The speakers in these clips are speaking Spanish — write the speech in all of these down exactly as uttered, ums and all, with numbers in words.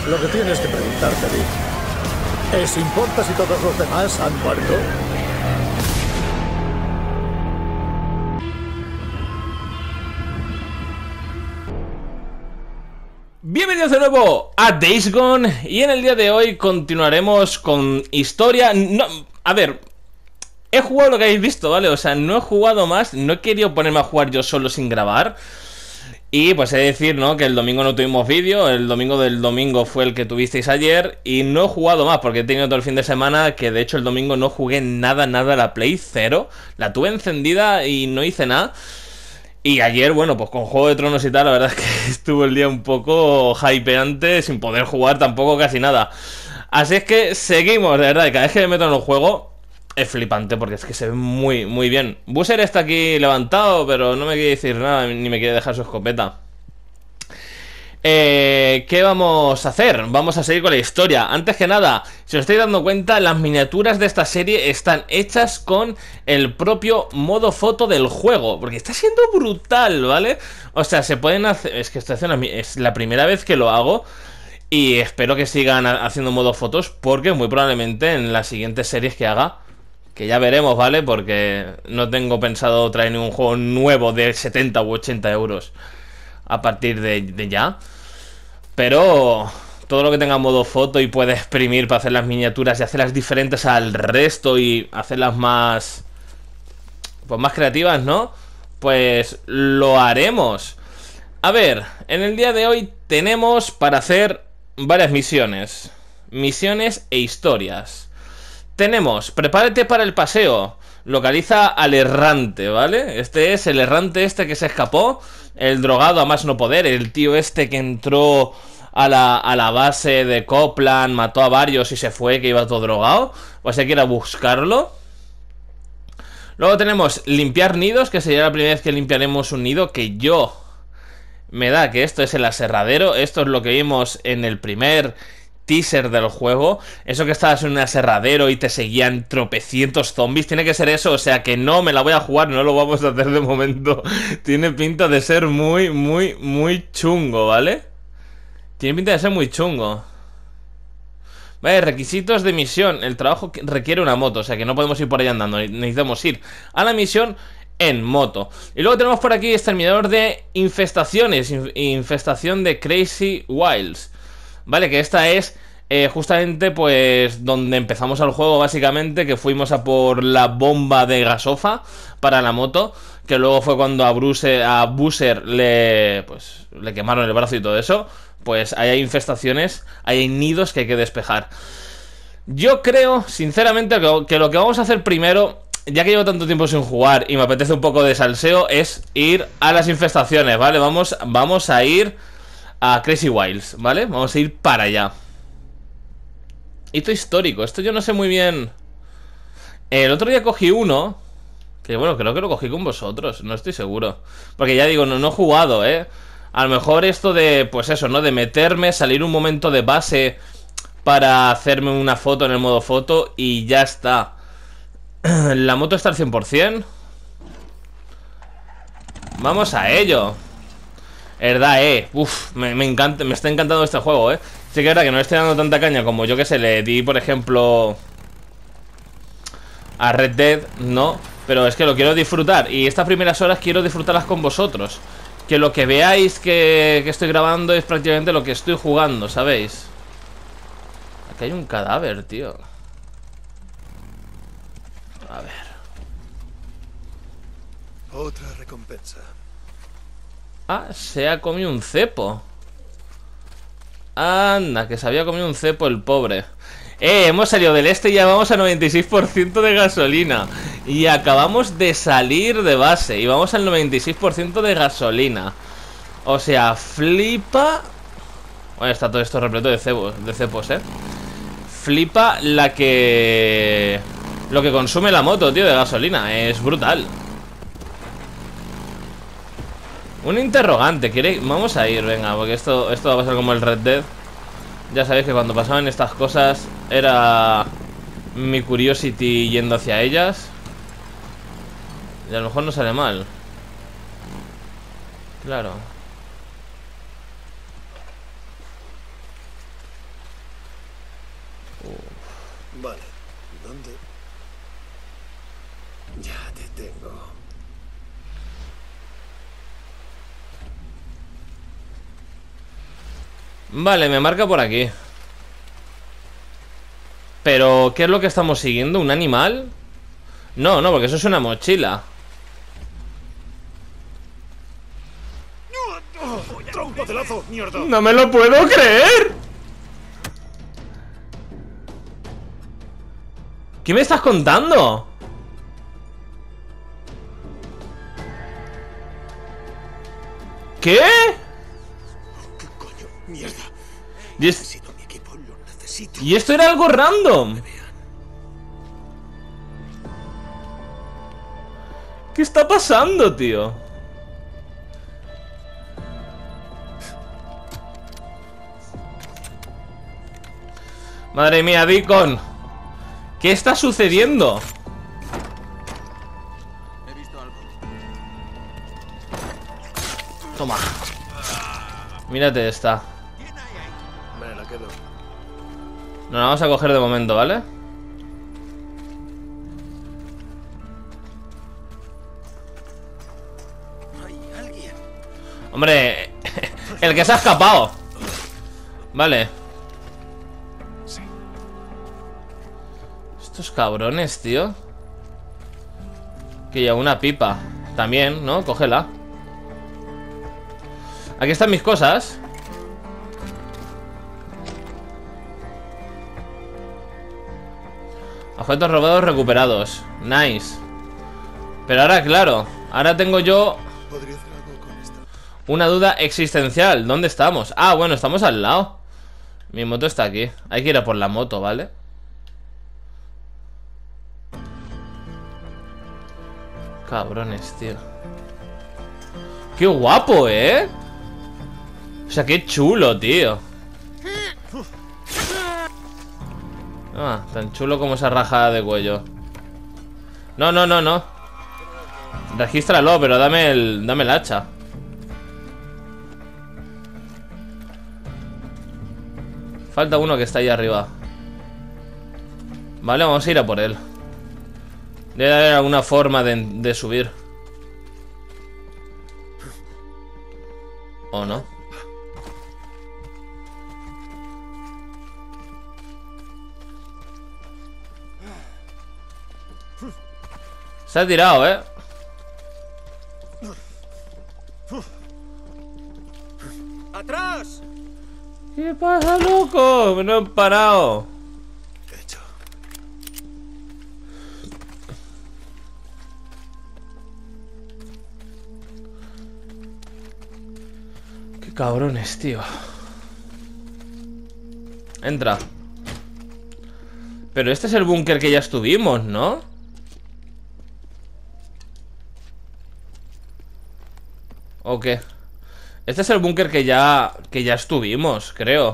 lo que tienes que preguntarte, Dick, ¿es importa si todos los demás han muerto? Bienvenidos de nuevo a Days Gone. Y en el día de hoy continuaremos con historia. No, a ver, he jugado lo que habéis visto, ¿vale? O sea, no he jugado más. No he querido ponerme a jugar yo solo sin grabar. Y pues he de decir, ¿no? Que el domingo no tuvimos vídeo. El domingo del domingo fue el que tuvisteis ayer. Y no he jugado más porque he tenido todo el fin de semana. Que de hecho el domingo no jugué nada, nada a la Play cero. La tuve encendida y no hice nada. Y ayer, bueno, pues con Juego de Tronos y tal, la verdad es que estuvo el día un poco hypeante, sin poder jugar tampoco casi nada. Así es que seguimos, de verdad, y cada vez que me meto en un juego es flipante, porque es que se ve muy, muy bien. Boozer está aquí levantado, pero no me quiere decir nada, ni me quiere dejar su escopeta. Eh, ¿Qué vamos a hacer? Vamos a seguir con la historia. Antes que nada, si os estáis dando cuenta, las miniaturas de esta serie están hechas con el propio modo foto del juego, porque está siendo brutal, ¿vale? O sea, se pueden hacer... Es que estoy haciendo... es la primera vez que lo hago. Y espero que sigan haciendo modo fotos, porque muy probablemente en las siguientes series que haga, que ya veremos, ¿vale? Porque no tengo pensado traer ningún juego nuevo de setenta u ochenta euros a partir de, de ya. Pero todo lo que tenga modo foto y pueda exprimir para hacer las miniaturas y hacerlas diferentes al resto y hacerlas más, pues más creativas, ¿no? Pues lo haremos. A ver, en el día de hoy tenemos para hacer varias misiones. Misiones e historias. Tenemos, prepárate para el paseo. Localiza al errante, ¿vale? Este es el errante este que se escapó. El drogado a más no poder. El tío este que entró a la, a la base de Copland, mató a varios y se fue, que iba todo drogado. Pues hay que ir a buscarlo. Luego tenemos limpiar nidos, que sería la primera vez que limpiaremos un nido. Que yo... me da que esto es el aserradero. Esto es lo que vimos en el primer teaser del juego. Eso que estabas en un aserradero y te seguían tropecientos zombies. Tiene que ser eso, o sea que no me la voy a jugar. No lo vamos a hacer de momento. Tiene pinta de ser muy, muy, muy chungo, ¿vale? Tiene pinta de ser muy chungo. Vale, requisitos de misión. El trabajo requiere una moto, o sea que no podemos ir por ahí andando. Necesitamos ir a la misión en moto. Y luego tenemos por aquí exterminador de infestaciones. Infestación de Crazy Wilds. Vale, que esta es eh, justamente pues donde empezamos el juego básicamente, que fuimos a por la bomba de gasofa para la moto, que luego fue cuando a Bruce, a Boozer le, pues, le quemaron el brazo y todo eso. Pues ahí hay infestaciones, ahí hay nidos que hay que despejar. Yo creo, sinceramente, que, que lo que vamos a hacer primero, ya que llevo tanto tiempo sin jugar y me apetece un poco de salseo, es ir a las infestaciones, ¿vale? Vamos, vamos a ir a Crazy Wilds, ¿vale? Vamos a ir para allá. Hito histórico, esto yo no sé muy bien. El otro día cogí uno, que bueno, creo que lo cogí con vosotros, no estoy seguro, porque ya digo, no, no he jugado, ¿eh? A lo mejor esto de, pues eso, ¿no? De meterme, salir un momento de base para hacerme una foto en el modo foto y ya está. La moto está al cien por cien. Vamos a ello. Verdad, eh. Uf, me, me encanta, me está encantando este juego, eh. Sí que es verdad que no le estoy dando tanta caña como yo que se le di, por ejemplo, a Red Dead, no. Pero es que lo quiero disfrutar. Y estas primeras horas quiero disfrutarlas con vosotros. Que lo que veáis que, que estoy grabando es prácticamente lo que estoy jugando, ¿sabéis? Aquí hay un cadáver, tío. A ver. Otra recompensa. Ah, se ha comido un cepo. Anda, que se había comido un cepo el pobre. Eh, hemos salido del este y ya vamos a noventa y seis por ciento de gasolina. Y acabamos de salir de base y vamos al noventa y seis por ciento de gasolina. O sea, flipa. Bueno, está todo esto repleto de cepos, de cepos, eh. Flipa la que... lo que consume la moto, tío, de gasolina. Es brutal. Un interrogante, ¿quiere? Vamos a ir, venga, porque esto, esto va a pasar como el Red Dead. Ya sabéis que cuando pasaban estas cosas era mi curiosity yendo hacia ellas. Y a lo mejor no sale mal. Claro. Vale. ¿Dónde? Ya te tengo. Vale, me marca por aquí. Pero, ¿qué es lo que estamos siguiendo? ¿Un animal? No, no, porque eso es una mochila. ¡Trompa de lazo, mierda! ¡No me lo puedo creer! ¿Qué me estás contando? ¿Qué? ¿Qué coño? ¡Mierda! Y, es- Necesito mi equipo, lo necesito. y esto era algo random. ¿Qué está pasando, tío? Madre mía, Deacon. ¿Qué está sucediendo? He visto algo. Toma. Mírate esta. Me la quedo. Nos la vamos a coger de momento, ¿vale? Hay alguien. Hombre, el que se ha escapado. Vale. Sí. Estos cabrones, tío. Que ya una pipa. También, ¿no? Cógela. Aquí están mis cosas. Objetos robados recuperados. Nice. Pero ahora, claro, ahora tengo yo ¿Podría hacer algo con esto? una duda existencial. ¿Dónde estamos? Ah, bueno, estamos al lado. Mi moto está aquí. Hay que ir a por la moto, ¿vale? Cabrones, tío. ¡Qué guapo, eh! O sea, qué chulo, tío. Ah, tan chulo como esa rajada de cuello. No, no, no, no. Regístralo, pero dame el, dame el hacha. Falta uno que está ahí arriba. Vale, vamos a ir a por él. Debe haber alguna forma de, de subir. ¿O no? Se ha tirado, ¿eh? ¡Atrás! ¿Qué pasa, loco? No he parado. Hecho. Qué cabrones, tío. Entra. Pero este es el búnker que ya estuvimos, ¿no? ¿O qué? Este es el búnker que ya que ya estuvimos, creo.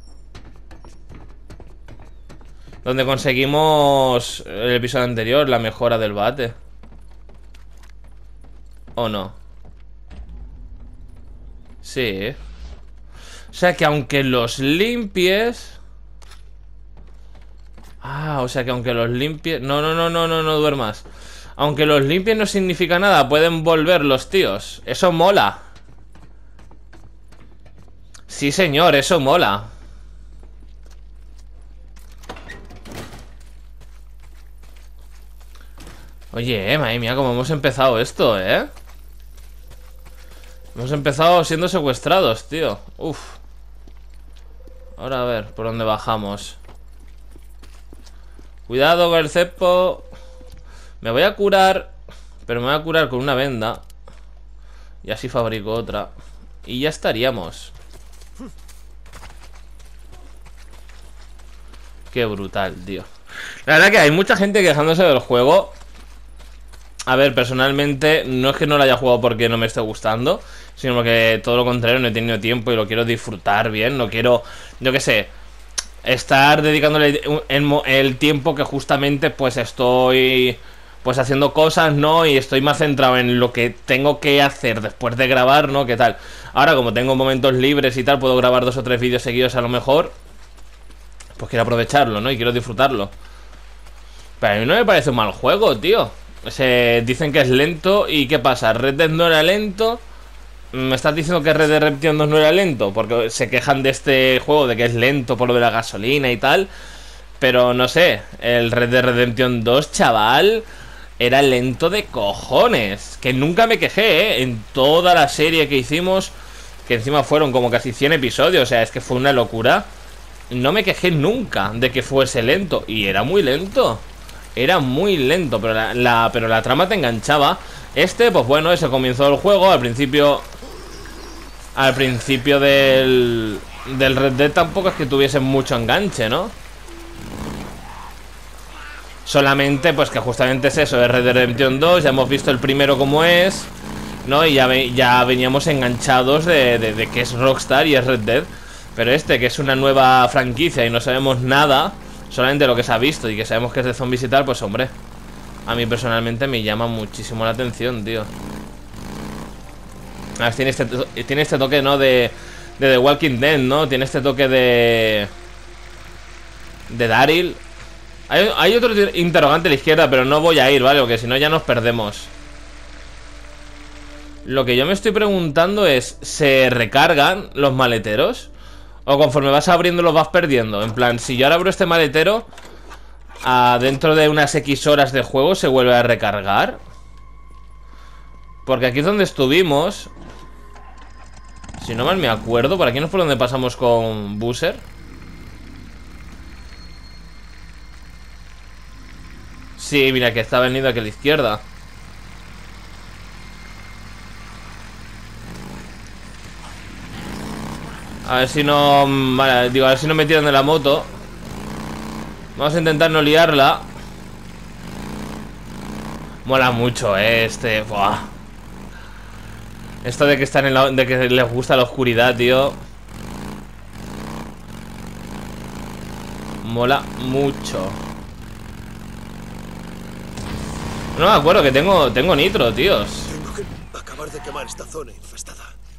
Donde conseguimos el episodio anterior, la mejora del bate. ¿O no? Sí. O sea que aunque los limpies... Ah, o sea que aunque los limpies... No, no, no, no, no, no duermas. Aunque los limpies no significa nada, pueden volver los tíos. Eso mola. Sí, señor, eso mola. Oye, eh, madre mía, cómo hemos empezado esto, ¿eh? Hemos empezado siendo secuestrados, tío. Uf. Ahora a ver, ¿por dónde bajamos? Cuidado con el cepo. Me voy a curar, pero me voy a curar con una venda. Y así fabrico otra. Y ya estaríamos. Qué brutal, tío. La verdad que hay mucha gente quejándose del juego. A ver, personalmente, no es que no lo haya jugado porque no me esté gustando, sino porque todo lo contrario, no he tenido tiempo y lo quiero disfrutar bien. No quiero, yo qué sé, estar dedicándole el, el tiempo que justamente pues estoy pues haciendo cosas, ¿no? Y estoy más centrado en lo que tengo que hacer después de grabar, ¿no? ¿Qué tal? Ahora, como tengo momentos libres y tal, puedo grabar dos o tres vídeos seguidos a lo mejor. Pues quiero aprovecharlo, ¿no? Y quiero disfrutarlo. Pero a mí no me parece un mal juego, tío. Se dicen que es lento. ¿Y qué pasa? ¿Red Dead no era lento? ¿Me estás diciendo que Red Dead Redemption dos no era lento? Porque se quejan de este juego de que es lento por lo de la gasolina y tal. Pero no sé, el Red Dead Redemption dos, chaval, era lento de cojones. Que nunca me quejé, ¿eh? En toda la serie que hicimos, que encima fueron como casi cien episodios. O sea, es que fue una locura. No me quejé nunca de que fuese lento. Y era muy lento. Era muy lento, pero la, la, pero la trama te enganchaba. Este, pues bueno, ese comienzo del juego. Al principio Al principio del Del Red Dead tampoco es que tuviese mucho enganche, ¿no? Solamente, pues que justamente es eso, es Red Dead Redemption dos. Ya hemos visto el primero como es, ¿no? Y ya, ve, ya veníamos enganchados de, de, de que es Rockstar y es Red Dead. Pero este, que es una nueva franquicia y no sabemos nada, solamente lo que se ha visto y que sabemos que es de zombies y tal, pues hombre, a mí personalmente me llama muchísimo la atención, tío. A ver, tiene este, tiene este toque, ¿no? De, de The Walking Dead, ¿no? Tiene este toque de... De Daryl. Hay, hay otro interrogante a la izquierda, pero no voy a ir, ¿vale? Porque si no ya nos perdemos. Lo que yo me estoy preguntando es, ¿se recargan los maleteros? ¿O conforme vas abriendo los vas perdiendo? En plan, si yo ahora abro este maletero, a dentro de unas X horas de juego se vuelve a recargar. Porque aquí es donde estuvimos. Si no mal me acuerdo, por aquí no es por donde pasamos con Boozer. Sí, mira que está venido aquí a la izquierda. A ver si no... Vale, digo, a ver si no me tiran de la moto. Vamos a intentar no liarla. Mola mucho, eh, este... Buah. Esto de que están en la... de que les gusta la oscuridad, tío. Mola mucho. No me acuerdo que tengo... Tengo nitro, tíos. Tengo que acabar de quemar esta zona infestada.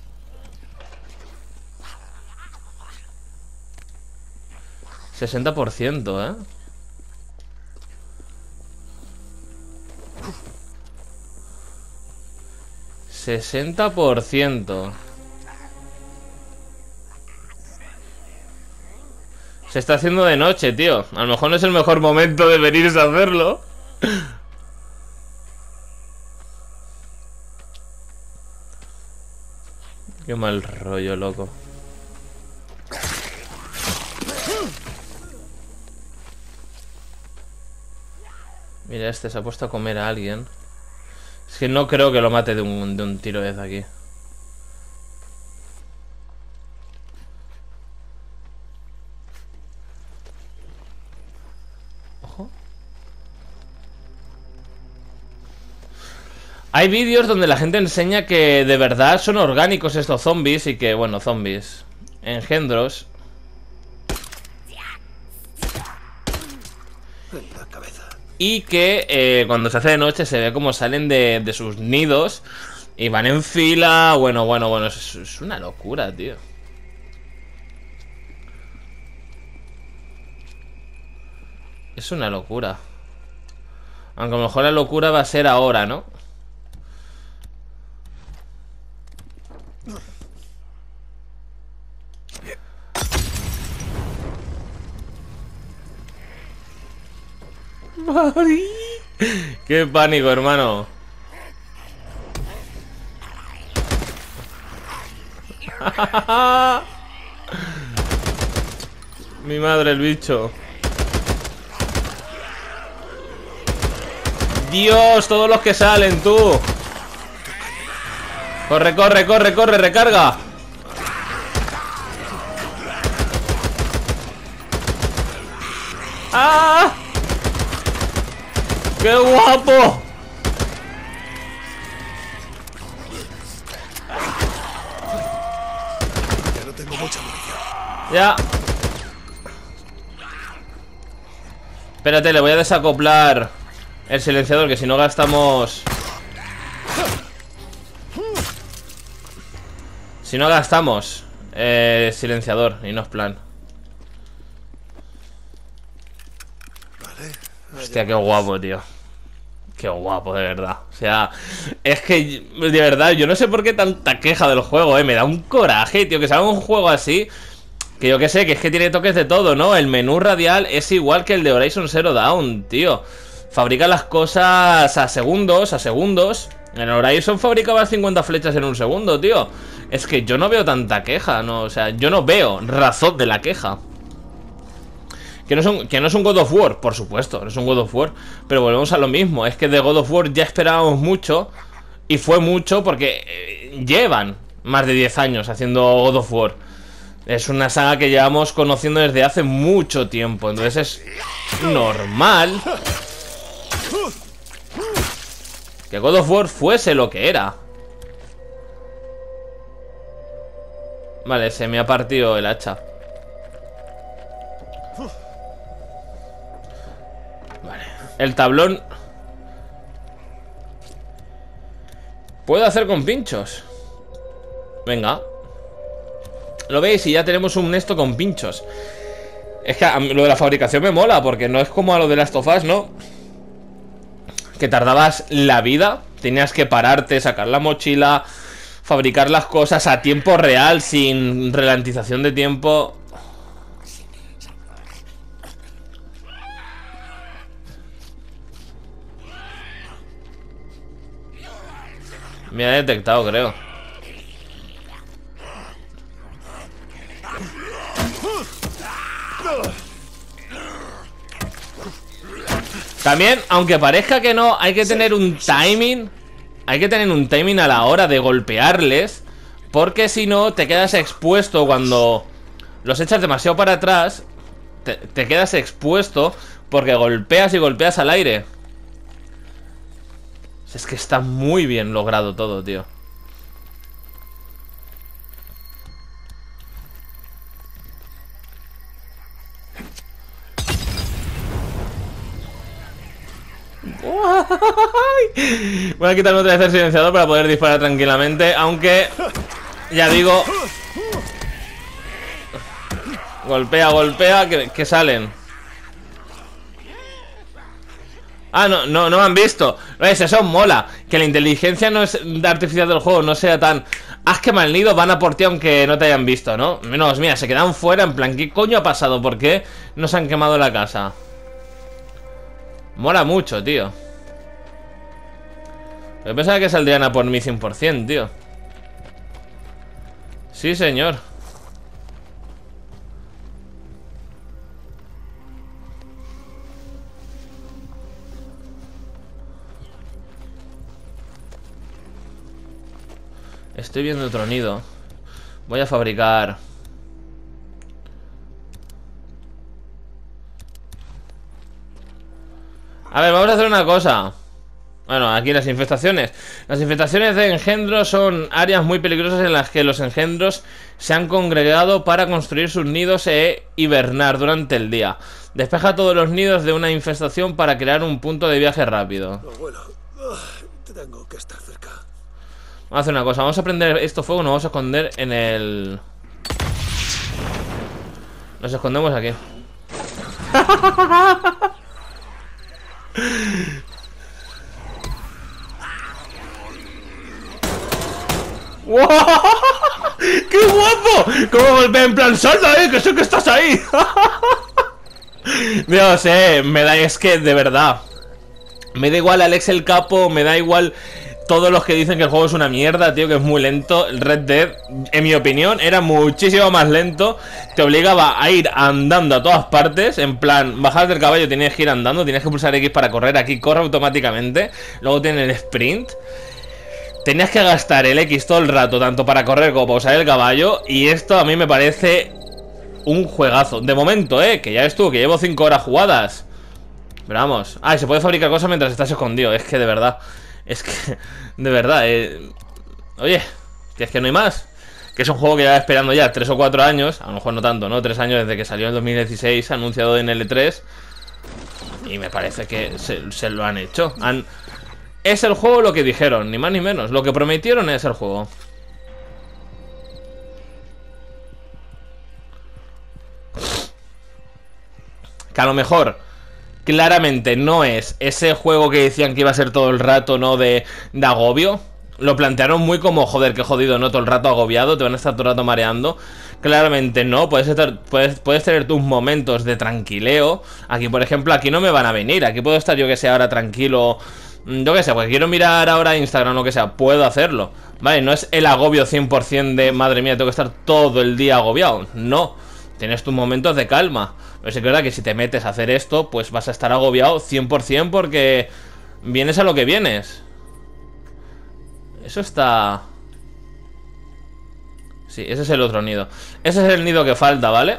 sesenta por ciento, ¿eh? sesenta por ciento. Se está haciendo de noche, tío. A lo mejor no es el mejor momento de venirse a hacerlo. Qué mal rollo, loco. Mira, este se ha puesto a comer a alguien. Es que no creo que lo mate de un, de un tiro desde aquí. Ojo. Hay vídeos donde la gente enseña que de verdad son orgánicos estos zombies. Y que, bueno, zombies, engendros. En la cabeza. Y que eh, cuando se hace de noche se ve como salen de, de sus nidos y van en fila. Bueno, bueno, bueno, es, es una locura, tío. Es una locura. Aunque a lo mejor la locura va a ser ahora, ¿no? Mari. Qué pánico, hermano. Mi madre, el bicho. Dios, todos los que salen, tú. Corre, corre, corre, corre, recarga. ¡Ah! ¡Qué guapo! Ya no tengo mucha munición. Ya. Espérate, le voy a desacoplar el silenciador, que si no gastamos... Si no gastamos eh, silenciador, y no es plan. Vale. Hostia, qué guapo, tío. Qué guapo, de verdad. O sea, es que, de verdad, yo no sé por qué tanta queja del juego, eh. Me da un coraje, tío, que salga un juego así. Que yo que sé, que es que tiene toques de todo, ¿no? El menú radial es igual que el de Horizon Zero Dawn, tío. Fabrica las cosas a segundos, a segundos. En Horizon fabricaba cincuenta flechas en un segundo, tío. Es que yo no veo tanta queja, ¿no? O sea, yo no veo razón de la queja. Que no, es un, que no es un God of War, por supuesto, no es un God of War. Pero volvemos a lo mismo, es que de God of War ya esperábamos mucho. Y fue mucho porque eh, llevan más de diez años haciendo God of War. Es una saga que llevamos conociendo desde hace mucho tiempo. Entonces es normal que God of War fuese lo que era. Vale, se me ha partido el hacha. Vale, el tablón puedo hacer con pinchos. Venga. ¿Lo veis? Y ya tenemos un esto con pinchos. Es que a mí lo de la fabricación me mola, porque no es como a lo de Last of Us, ¿no? Que tardabas la vida. Tenías que pararte, sacar la mochila, fabricar las cosas a tiempo real, sin ralentización de tiempo. Me ha detectado, creo. También, aunque parezca que no, hay que tener un timing. Hay que tener un timing a la hora de golpearles, porque si no, te quedas expuesto cuando los echas demasiado para atrás. Te, te quedas expuesto porque golpeas y golpeas al aire. Es que está muy bien logrado todo, tío. Voy a quitarme otra vez el silenciador para poder disparar tranquilamente. Aunque, ya digo, golpea, golpea, que, que salen. Ah, no, no, no me han visto. ¿Ves? Eso mola. Que la inteligencia no es artificial del juego no sea tan... Haz que mal nido, van a por ti aunque no te hayan visto, ¿no? Menos, mira, se quedan fuera en plan, ¿qué coño ha pasado? ¿Por qué nos han quemado la casa? Mola mucho, tío. Yo pensaba que saldrían a por mí cien por cien, tío. Sí, señor. Estoy viendo otro nido. Voy a fabricar... A ver, vamos a hacer una cosa. Bueno, aquí las infestaciones. Las infestaciones de engendros son áreas muy peligrosas en las que los engendros se han congregado para construir sus nidos e hibernar durante el día. Despeja todos los nidos de una infestación para crear un punto de viaje rápido. Bueno, tengo que estar cerca. Vamos a hacer una cosa, vamos a prender esto fuego, nos vamos a esconder en el... Nos escondemos aquí. ¡Wow! ¡Qué guapo! ¿Cómo golpea en plan salta, eh? Que sé que estás ahí. Dios, eh, me da, es que de verdad me da igual Alex el Capo, me da igual todos los que dicen que el juego es una mierda, tío, que es muy lento. El Red Dead, en mi opinión, era muchísimo más lento. Te obligaba a ir andando a todas partes. En plan, bajar del caballo tenías que ir andando. Tenías que pulsar X para correr. Aquí corre automáticamente. Luego tiene el sprint. Tenías que gastar el X todo el rato, tanto para correr como para usar el caballo. Y esto a mí me parece un juegazo. De momento, eh, que ya estuvo, que llevo cinco horas jugadas. Pero vamos. Ah, y se puede fabricar cosas mientras estás escondido. Es que de verdad... Es que, de verdad, eh... Oye, que es que no hay más. Que es un juego que lleva esperando ya tres o cuatro años. A lo mejor no tanto, ¿no? Tres años desde que salió en dos mil dieciséis, anunciado en L tres. Y me parece que se, se lo han hecho. Han... Es el juego lo que dijeron, ni más ni menos. Lo que prometieron es el juego. Que a lo mejor claramente no es ese juego que decían que iba a ser todo el rato, ¿no? De, de agobio. Lo plantearon muy como, joder, qué jodido, ¿no? Todo el rato agobiado, te van a estar todo el rato mareando. Claramente no, puedes, estar, puedes, puedes tener tus momentos de tranquileo. Aquí, por ejemplo, aquí no me van a venir. Aquí puedo estar yo que sé ahora tranquilo. Yo que sé, porque quiero mirar ahora Instagram o lo que sea, puedo hacerlo. Vale, no es el agobio cien por cien de, madre mía, tengo que estar todo el día agobiado. No, tienes tus momentos de calma. Pero sí que es verdad que si te metes a hacer esto, pues vas a estar agobiado cien por cien porque vienes a lo que vienes. Eso está... Sí, ese es el otro nido. Ese es el nido que falta, ¿vale?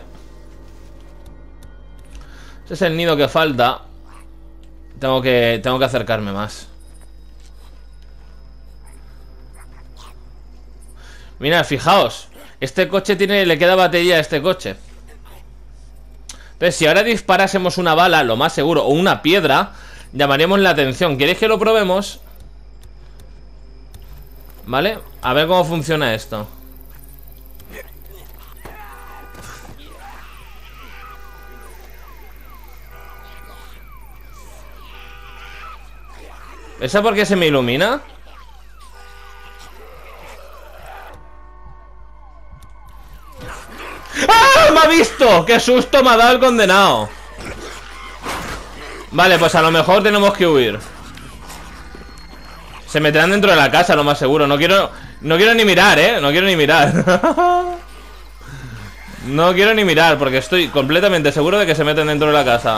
Ese es el nido que falta. Tengo que, tengo que acercarme más. Mirad, fijaos. Este coche tiene, le queda batería a este coche. Entonces, si ahora disparásemos una bala, lo más seguro, o una piedra, llamaríamos la atención. ¿Queréis que lo probemos? ¿Vale? A ver cómo funciona esto. ¿Esa por qué se me ilumina? ¡Ah! ¡Me ha visto! ¡Qué susto me ha dado el condenado! Vale, pues a lo mejor tenemos que huir. Se meterán dentro de la casa, lo más seguro. No quiero... No quiero ni mirar, ¿eh? No quiero ni mirar. No quiero ni mirar, porque estoy completamente seguro de que se meten dentro de la casa.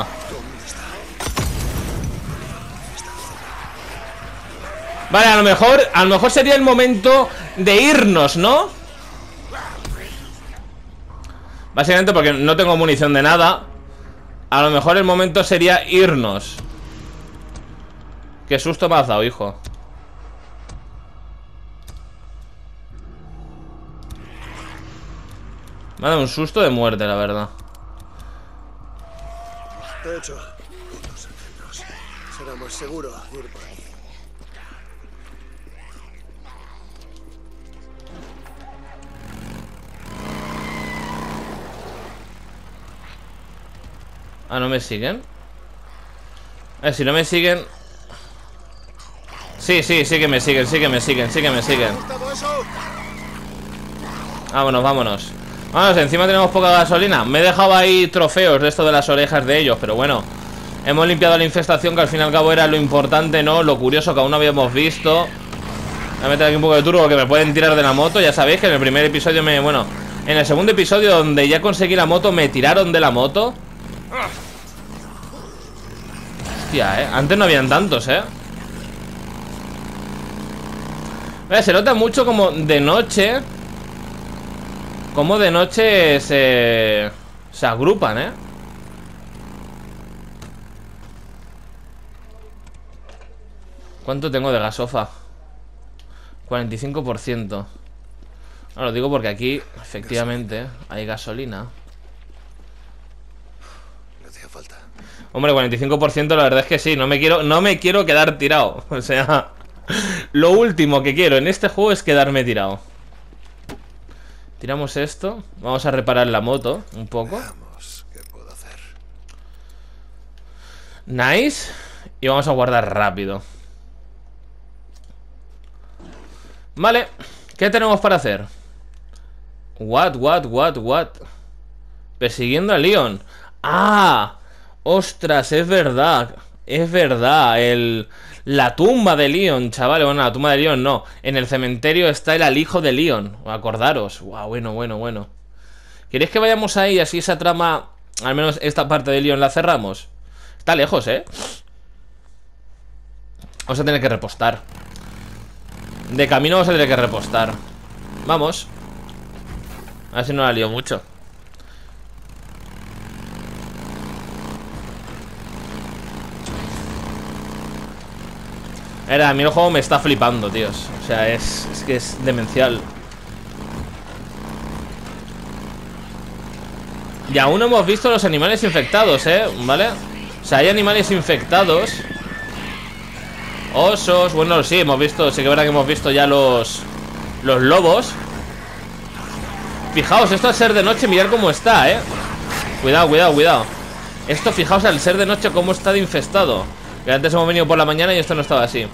Vale, a lo mejor, a lo mejor sería el momento de irnos, ¿no? Básicamente porque no tengo munición de nada. A lo mejor el momento sería irnos. Qué susto me has dado, hijo. Me ha dado un susto de muerte, la verdad. De hecho, los centros. Será más seguro ir por ahí. Ah, ¿no me siguen? Eh, si no me siguen... Sí, sí, sí que me siguen, sí que me siguen, sí que me siguen. Vámonos, vámonos. Vámonos, encima tenemos poca gasolina. Me he dejado ahí trofeos de esto de las orejas de ellos, pero bueno. Hemos limpiado la infestación, que al fin y al cabo era lo importante, ¿no? Lo curioso que aún no habíamos visto. Voy a meter aquí un poco de turbo, que me pueden tirar de la moto. Ya sabéis que en el primer episodio me... Bueno, en el segundo episodio, donde ya conseguí la moto, me tiraron de la moto. Hostia, eh. Antes no habían tantos, eh. Mira, se nota mucho como de noche. Como de noche se... Se agrupan, eh. ¿Cuánto tengo de gasofa? cuarenta y cinco por ciento. No, lo digo porque aquí, efectivamente, hay gasolina. No hacía falta. Hombre, cuarenta y cinco por ciento la verdad es que sí. No me quiero, no me quiero quedar tirado. O sea, lo último que quiero en este juego es quedarme tirado. Tiramos esto. Vamos a reparar la moto un poco. Veamos qué puedo hacer. Nice. Y vamos a guardar rápido. Vale. ¿Qué tenemos para hacer? What, what, what, what. Persiguiendo a Leon. ¡Ah! ¡Ostras! Es verdad. Es verdad. El... La tumba de Leon, chavales. Bueno, la tumba de Leon no. En el cementerio está el alijo de Leon. Acordaros. Wow, bueno, bueno, bueno. ¿Queréis que vayamos ahí? Así esa trama, al menos esta parte de Leon la cerramos. Está lejos, ¿eh? Vamos a tener que repostar. De camino vamos a tener que repostar. Vamos. A ver si no la lío mucho. Era, a mí el juego me está flipando, tíos. O sea, es, es que es demencial. Y aún no hemos visto los animales infectados, ¿eh? ¿Vale? O sea, hay animales infectados. Osos, bueno, sí, hemos visto. Sí que es verdad que hemos visto ya los Los lobos. Fijaos, esto al ser de noche, mirad cómo está, ¿eh? Cuidado, cuidado, cuidado. Esto, fijaos, al ser de noche, cómo está de infestado. Que antes hemos venido por la mañana y esto no estaba así.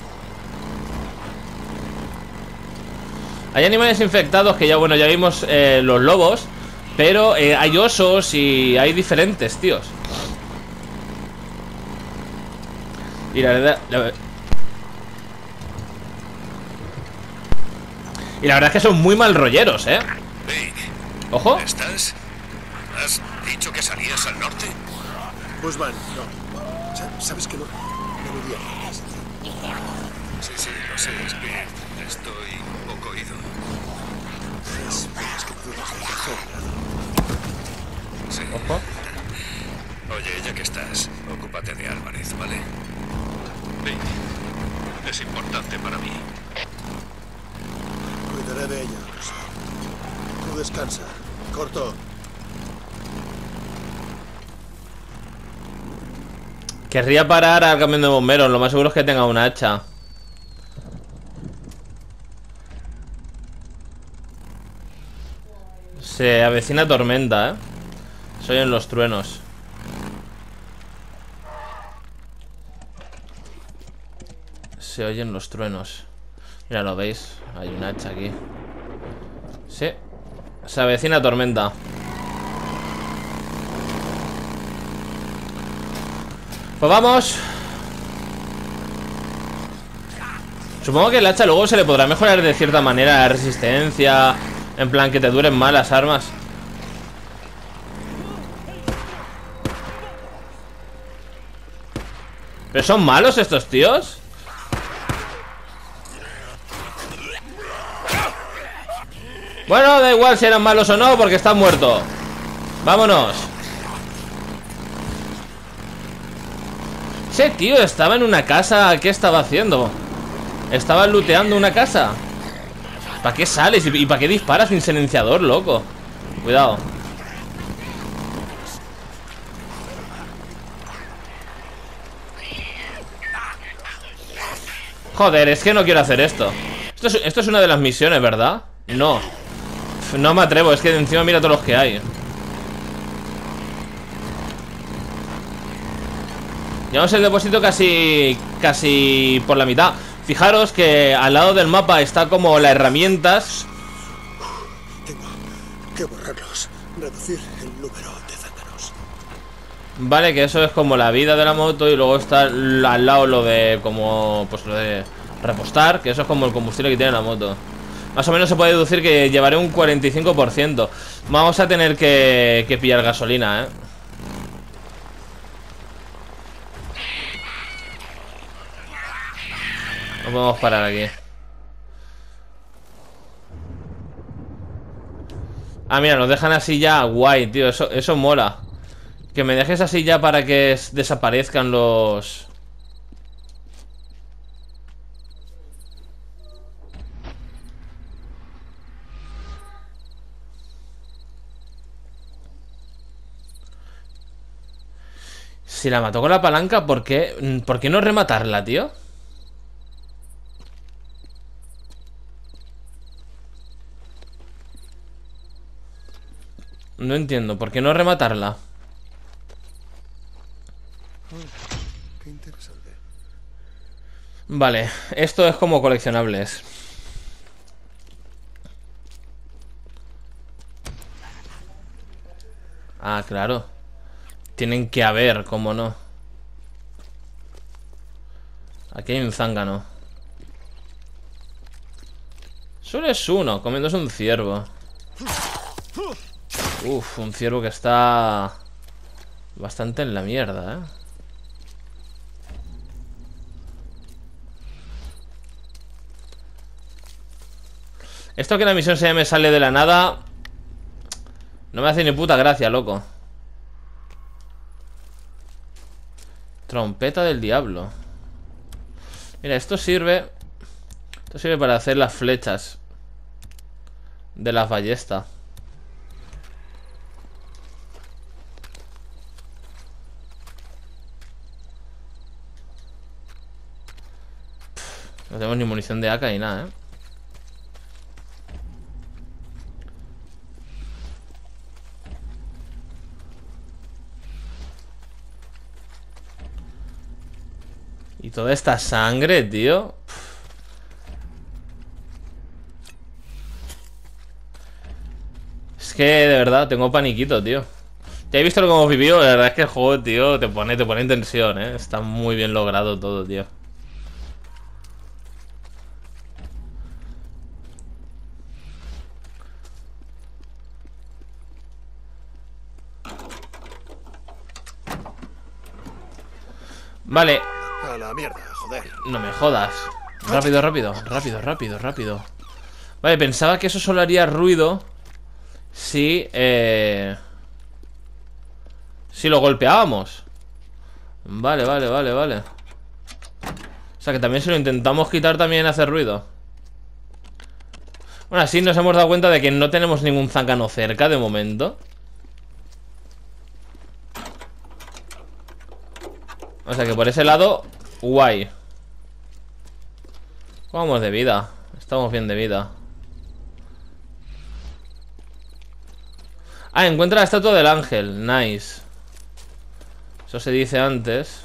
Hay animales infectados que ya, bueno, ya vimos eh, los lobos. Pero eh, hay osos y hay diferentes, tíos. Y la verdad... La... Y la verdad es que son muy mal rolleros, ¿eh? Hey, Ojo. ¿estás? ¿Has dicho que salías al norte? Busman, no. Sa- ¿Sabes que no? No me digas. Sí, sí, lo sé, es que estoy un poco oído. Es es que dudas de tercer grado. Sí. Ojo. Oye, ya que estás, ocúpate de Álvarez, ¿vale? Hey, es importante para mí. Cuidaré de ella, Rosa. Tú descansa. Corto. Querría parar al camión de bomberos. Lo más seguro es que tenga una hacha. Se avecina tormenta, ¿eh? Se oyen los truenos. Se oyen los truenos. Mira, lo veis. Hay un hacha aquí. Sí. Se avecina tormenta. Pues vamos. Supongo que el hacha luego se le podrá mejorar de cierta manera la resistencia. En plan, que te duren más las armas. ¿Pero son malos estos tíos? Bueno, da igual si eran malos o no, porque están muertos. Vámonos. Ese tío estaba en una casa. ¿Qué estaba haciendo? Estaba looteando una casa. ¿Para qué sales? ¿Y para qué disparas sin silenciador, loco? Cuidado. Joder, es que no quiero hacer esto. Esto es, esto es una de las misiones, ¿verdad? No. No me atrevo, es que encima mira todos los que hay. Llevamos el depósito casi Casi por la mitad. Fijaros que al lado del mapa está como las herramientas. Tengo que borrarlos. Reducir el número de zánganos. Vale, que eso es como la vida de la moto. Y luego está al lado lo de como... Pues lo de repostar, que eso es como el combustible que tiene la moto. Más o menos se puede deducir que llevaré un cuarenta y cinco por ciento. Vamos a tener que, que pillar gasolina, ¿eh? No podemos parar aquí. Ah, mira, nos dejan así ya. Guay, tío, eso, eso mola. Que me dejes así ya para que desaparezcan los... Si la mató con la palanca, ¿por qué? ¿Por qué no rematarla, tío? No entiendo, ¿por qué no rematarla? Qué interesante. Vale, esto es como coleccionables. Ah, claro. Tienen que haber, cómo no. Aquí hay un zángano. Solo es uno, comiéndose un ciervo. Uf, un ciervo que está bastante en la mierda, ¿eh? Esto que la misión se me sale de la nada no me hace ni puta gracia, loco. Trompeta del diablo. Mira, esto sirve Esto sirve para hacer las flechas de las ballestas. No tenemos ni munición de A K ni nada, ¿eh? toda esta sangre, tío. Es que de verdad tengo paniquito, tío. Ya he visto lo que hemos vivido. La verdad es que el juego, tío, te pone, te pone en tensión, eh. Está muy bien logrado todo, tío. Vale. A la mierda, joder. No me jodas. Rápido, rápido, rápido, rápido, rápido. Vale, pensaba que eso solo haría ruido si, eh... si lo golpeábamos. Vale, vale, vale, vale. O sea que también si lo intentamos quitar también hace ruido. Bueno, así nos hemos dado cuenta de que no tenemos ningún zángano cerca de momento. O sea que por ese lado, guay. ¿Cómo vamos de vida? Estamos bien de vida. Ah, encuentra la estatua del ángel. Nice. Eso se dice antes.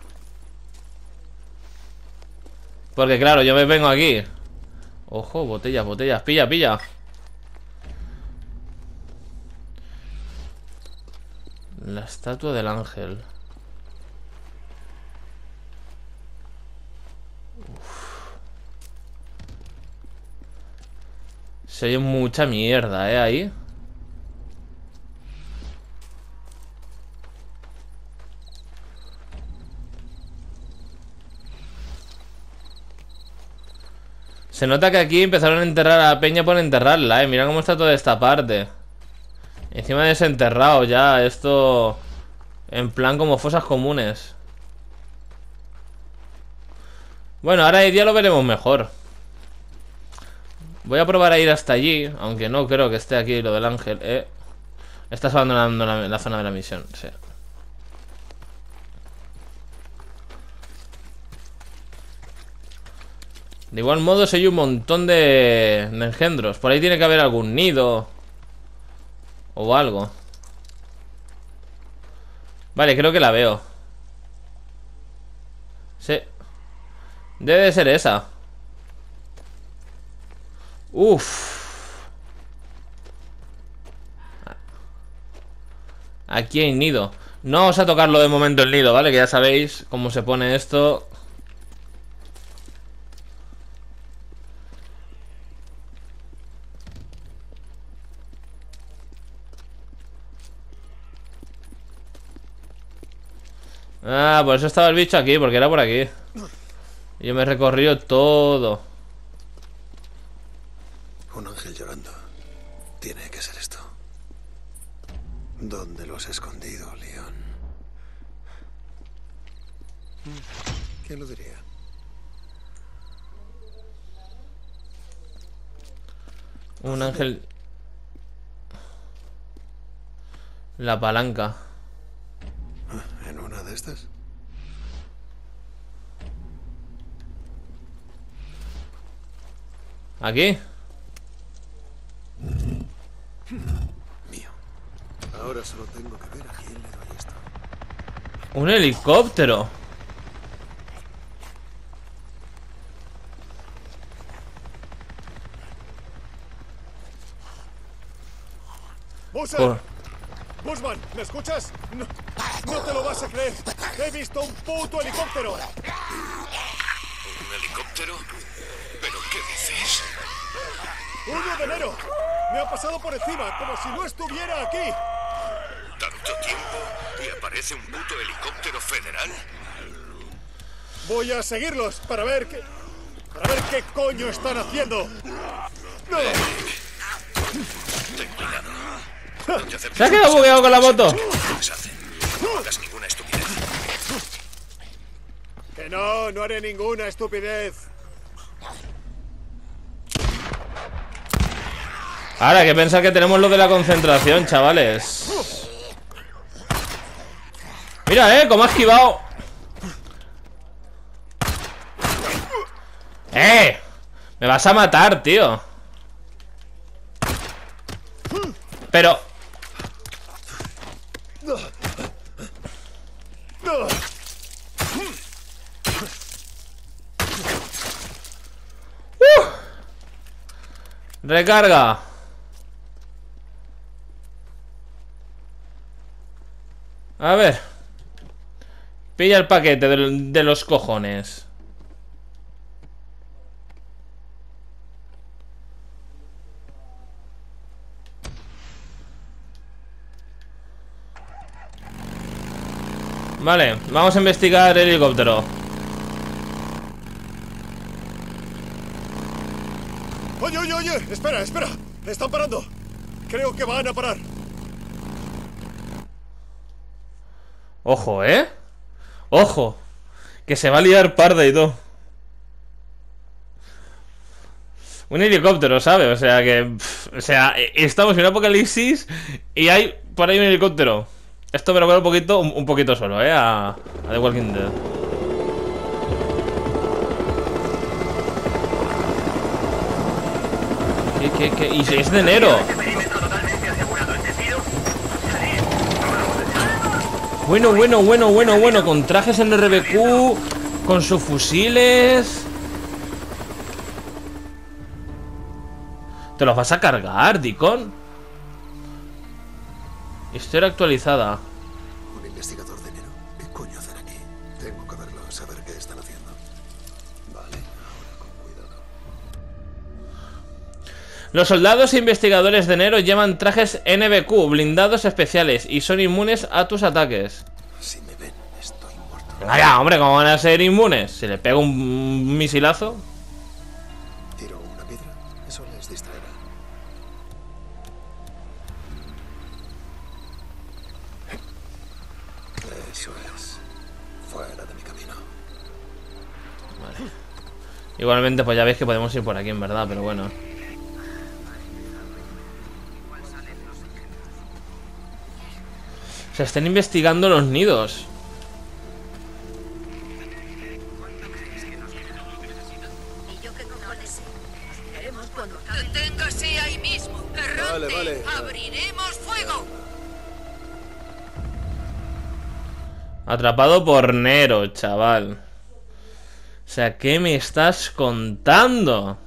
Porque claro, yo me vengo aquí. Ojo, botellas, botellas. Pilla, pilla. La estatua del ángel. Se oye mucha mierda, eh, ahí. Se nota que aquí empezaron a enterrar a la peña por enterrarla, eh. Mira cómo está toda esta parte. Encima desenterrado ya, esto... En plan como fosas comunes. Bueno, ahora ya lo veremos mejor. Voy a probar a ir hasta allí, aunque no creo que esté aquí lo del ángel, eh. Estás abandonando la, la zona de la misión, sí. De igual modo, si hay un montón de, de engendros. Por ahí tiene que haber algún nido o algo. Vale, creo que la veo. Sí. Debe de ser esa. Uff. Aquí hay nido. No vamos a tocarlo de momento el nido, ¿vale? Que ya sabéis cómo se pone esto. Ah, por eso estaba el bicho aquí, porque era por aquí. Yo me he recorrido todo. Un ángel llorando. Tiene que ser esto. ¿Dónde lo has escondido, Leon? ¿Quién lo diría? Un ángel. La palanca. ¿En una de estas? ¿Aquí? Mío. Ahora solo tengo que ver a quién le doy esto. Un helicóptero. ¡Busan! Oh. ¡Busman! ¿Me escuchas? No, no te lo vas a creer. He visto un puto helicóptero. ¿Un helicóptero? ¿Pero qué dices? ¡Uno de enero! Me ha pasado por encima, como si no estuviera aquí. ¿Tanto tiempo y aparece un puto helicóptero federal? Voy a seguirlos para ver qué... Para ver qué coño están haciendo. ¡No! Ten cuidado. No ¿Se ha quedado bugueado con la moto? No hagas ninguna estupidez. Que no, no haré ninguna estupidez. Ahora, que pensar que tenemos lo de la concentración, chavales. Mira, eh, cómo ha esquivado. ¡Eh! Me vas a matar, tío. Pero... Recarga. A ver. Pilla el paquete de, de los cojones. Vale, vamos a investigar el helicóptero. Oye, oye, oye, espera, espera. Están parando. Creo que van a parar. Ojo, ¿eh? Ojo. Que se va a liar parda y todo. Un helicóptero, ¿sabes? O sea que... Pff, o sea, estamos en un apocalipsis y hay por ahí un helicóptero. Esto me lo veo un poquito, un, un poquito solo, ¿eh? A, a The Walking Dead. ¿Qué, qué, qué? Y es de enero. Bueno, bueno, bueno, bueno, bueno. Con trajes en R B Q. Con sus fusiles. ¿Te los vas a cargar, Deacon? Historia actualizada. Un investigador de enero. ¿Qué coño hacen aquí? Tengo que verlo, saber qué están haciendo. Vale, ahora con cuidado. Los soldados e investigadores de enero llevan trajes N B Q, blindados especiales, y son inmunes a tus ataques. Si me ven, estoy muerto. Venga ya, hombre, ¿cómo van a ser inmunes? Si le pego un misilazo. Tiro una piedra, eso les distraerá. Eso es. Fuera de mi camino. Vale. Igualmente, pues ya veis que podemos ir por aquí, en verdad, pero bueno. Se están investigando los nidos. Deténgase ahí mismo. Errante. Vale, vale. Abriremos fuego. Atrapado por Nero, chaval. O sea, ¿qué me estás contando?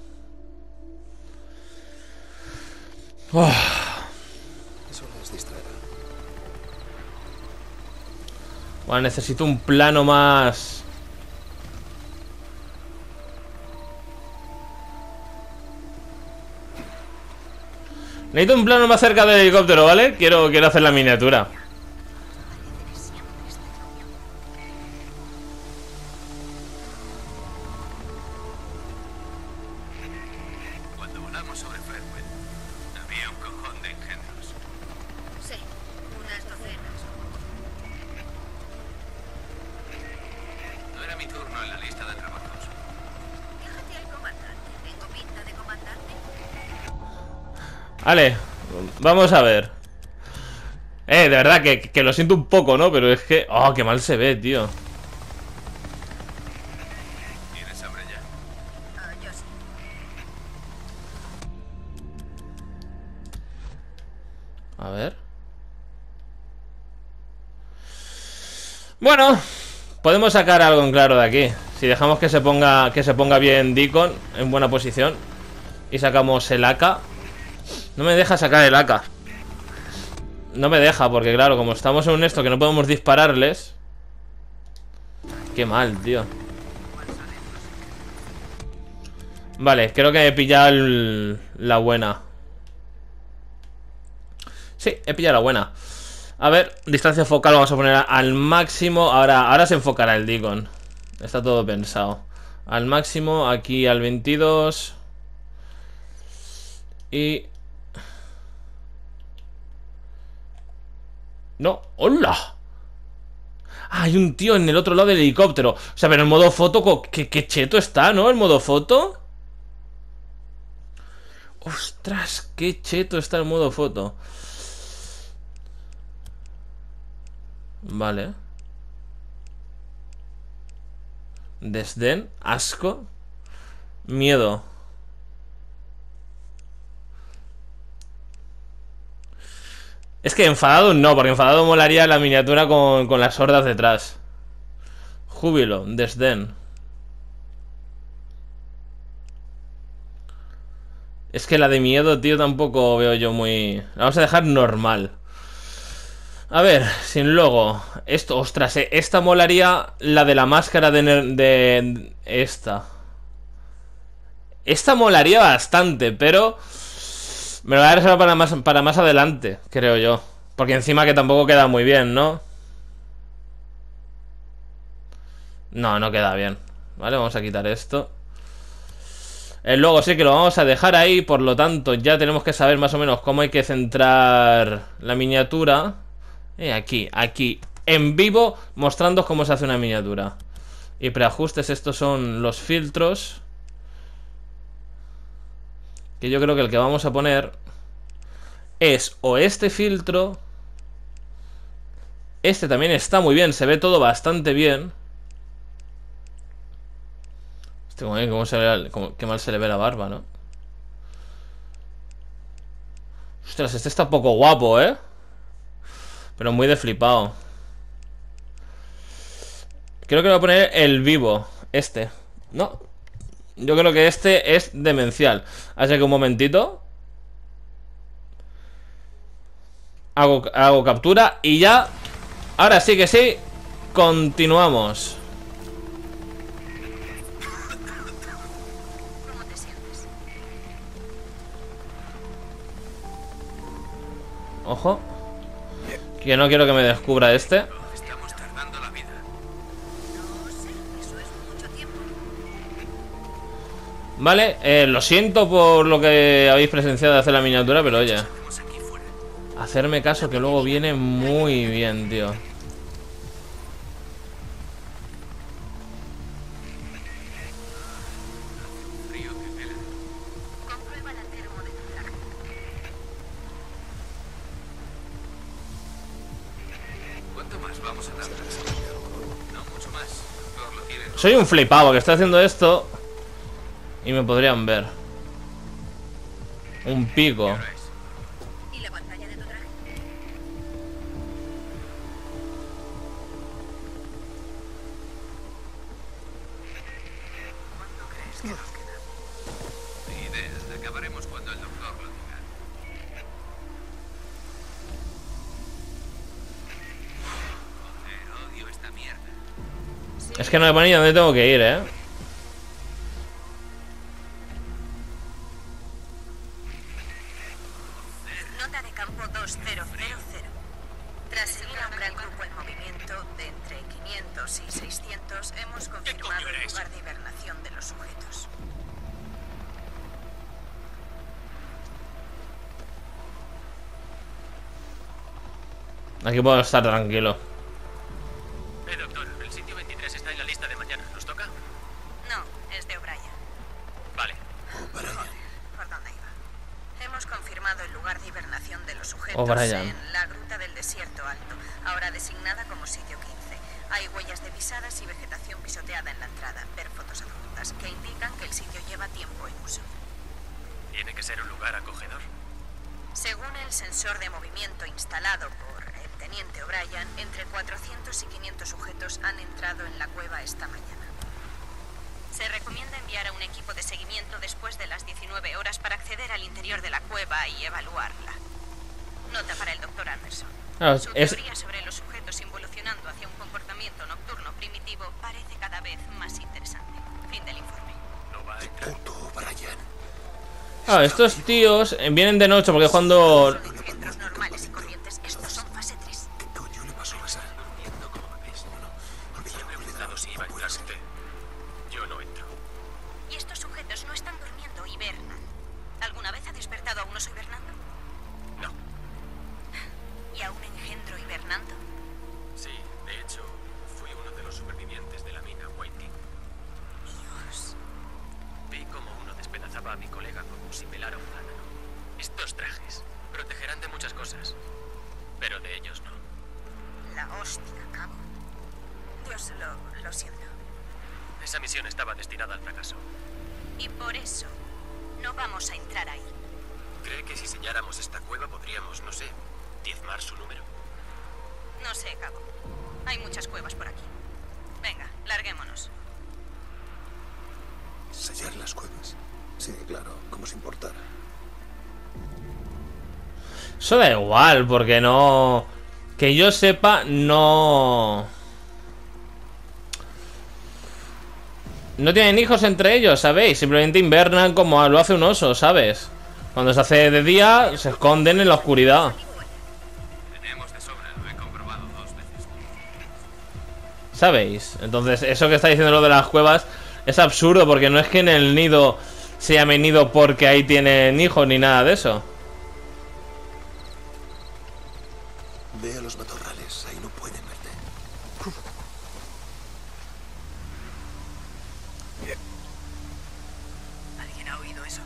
Oh. Eso les distraerá. Bueno, necesito un plano más. Necesito un plano más cerca del helicóptero, ¿vale? Quiero, quiero hacer la miniatura. Cuando volamos sobre Fairwell, había un cojón de ingenieros. Sí, unas docenas. No era mi turno en la lista de trabajos. Déjate al comandante. ¿Tengo pinta de comandante? Vale, vamos a ver. Eh, de verdad que, que lo siento un poco, ¿no? Pero es que... Oh, qué mal se ve, tío. ¿Tienes hambre ya? Ah, yo sí. A ver. Bueno, podemos sacar algo en claro de aquí. Si dejamos que se ponga que se ponga bien Deacon en buena posición y sacamos el A K. No me deja sacar el A K. No me deja porque claro, como estamos en un esto que no podemos dispararles. Qué mal, tío. Vale, creo que he pillado el, la buena. Sí, he pillado la buena. A ver, distancia focal vamos a poner al máximo. Ahora, ahora se enfocará el Deacon. Está todo pensado. Al máximo, aquí al veintidós. Y... No, ¡hola! Ah, hay un tío en el otro lado del helicóptero. O sea, pero en modo foto, qué, qué cheto está, ¿no? El modo foto. Ostras, qué cheto está el modo foto. Vale. Desdén, asco, miedo. Es que enfadado no, porque enfadado molaría la miniatura con, con las hordas detrás. Júbilo, desdén. Es que la de miedo, tío, tampoco veo yo muy... La vamos a dejar normal. A ver, sin logo. Esto, ostras, eh, esta molaría la de la máscara de... de esta. Esta molaría bastante, pero... Me lo voy a reservar para más, para más adelante, creo yo. Porque encima que tampoco queda muy bien, ¿no? No, no queda bien. Vale, vamos a quitar esto. El logo sí que lo vamos a dejar ahí. Por lo tanto, ya tenemos que saber más o menos cómo hay que centrar la miniatura. Eh, aquí, aquí, en vivo, mostrando cómo se hace una miniatura. Y preajustes, estos son los filtros. Que yo creo que el que vamos a poner es o este filtro. Este también está muy bien, se ve todo bastante bien. Este, cómo se ve, cómo, qué mal se le ve la barba, ¿no? Ostras, este está poco guapo, ¿eh? Pero muy de flipado. Creo que voy a poner el vivo. Este. No. Yo creo que este es demencial. Así que un momentito. Hago, hago captura y ya. Ahora sí que sí. Continuamos. ¿Cómo te sientes? Ojo. Que no quiero que me descubra este. Estamos tardando la vida. No sé, eso es mucho tiempo. Vale, eh, lo siento por lo que habéis presenciado de hacer la miniatura, pero oye, Estamos aquí fuera. hacerme caso que luego viene muy bien, tío. Frío que pela. Comprueba la termodetector. ¿Cuánto más vamos a tardar? No mucho más. Todos lo tienen. Soy un flipado que está haciendo esto y me podrían ver. Un pico. Ahora es. ¿Y la pantalla de tu traje? ¿Cuánto crees que nos queda? Ni idea. Acabaremos cuando el doctor lo diga. Joder, odio esta mierda. Es que no me pone ni dónde tengo que ir, eh. Nota de campo dos cero cero cero. Tras seguir ahora el grupo en movimiento de entre quinientos y seiscientos, hemos confirmado coño era el eso? lugar de hibernación de los sujetos. Aquí puedo estar tranquilo. Eh, doctor, el sitio veintitrés está en la lista de mañana. ¿Nos toca? No, es de O'Brien. Vale. ¿Por dónde iba? Hemos confirmado el lugar de hibernación de los sujetos O'Brien. en la Gruta del Desierto Alto, ahora designada como sitio quince. Hay huellas de pisadas y vegetación pisoteada en la entrada, ver fotos adjuntas, que indican que el sitio lleva tiempo en uso. Tiene que ser un lugar acogedor. Según el sensor de movimiento instalado por el teniente O'Brien, entre cuatrocientos y quinientos sujetos han entrado en la cueva esta mañana. Se recomienda enviar a un equipo de seguimiento después de las diecinueve horas para acceder al interior de la cueva y evaluarla. Nota para el doctor Anderson. Claro, Su es- teoría sobre los sujetos involucionando hacia un comportamiento nocturno primitivo parece cada vez más interesante. Fin del informe. No va a entrar. Puto Brian. Claro, estos tíos eh, vienen de noche porque cuando... Son engendros normales y corrientes. Estos son fase tres. ¿Qué coño le pasó a esa? Durmiendo como bebés. No, no. Le he Olvídalo, preguntado olvídalo. si iba No a puede entrar ser. usted. Yo no entro. Y estos sujetos no están durmiendo, hibernan. ¿Alguna vez ha despertado a un oso hibernando? No. ¿Y a un engendro hibernando? Sí, de hecho, fui uno de los supervivientes de la mina White King. Dios. Vi como uno despedazaba a mi colega como si pelara un plátano. Estos trajes protegerán de muchas cosas, pero de ellos no. La hostia, cabo. Dios, lo, lo siento. Esa misión estaba destinada al fracaso. Y por eso no vamos a entrar ahí. ¿Cree que si selláramos esta cueva podríamos, no sé, diezmar su número? No sé, cabo. Hay muchas cuevas por aquí. Venga, larguémonos. ¿Sellar las cuevas? Sí, claro, como si importara. Eso da igual, porque no... Que yo sepa, no... No tienen hijos entre ellos, ¿sabéis? Simplemente invernan como lo hace un oso, ¿sabes? Cuando se hace de día, se esconden en la oscuridad. Tenemos de sobra, lo he comprobado dos veces. ¿Sabéis? Entonces, eso que está diciendo lo de las cuevas es absurdo, porque no es que en el nido se llame nido porque ahí tienen hijos ni nada de eso. Ve a los matorrales, ahí no pueden verte. ¿Alguien ha oído eso?